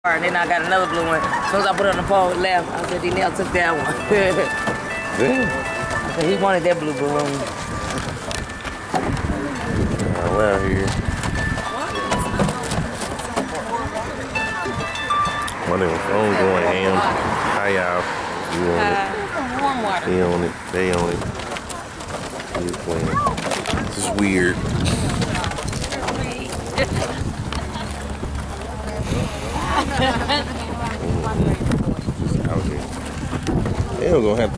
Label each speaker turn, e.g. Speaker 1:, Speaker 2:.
Speaker 1: And then I got another blue one. As soon as I put it on the pole, it left. I said, D-Nail took that one.
Speaker 2: Damn.
Speaker 1: I said, he wanted that blue balloon.
Speaker 2: Well, here. My nigga phone going ham. Hi, y'all. You on it?
Speaker 3: Warm water.
Speaker 2: He on it. They on it. He's playing. This is weird. Out here. They don't gonna have to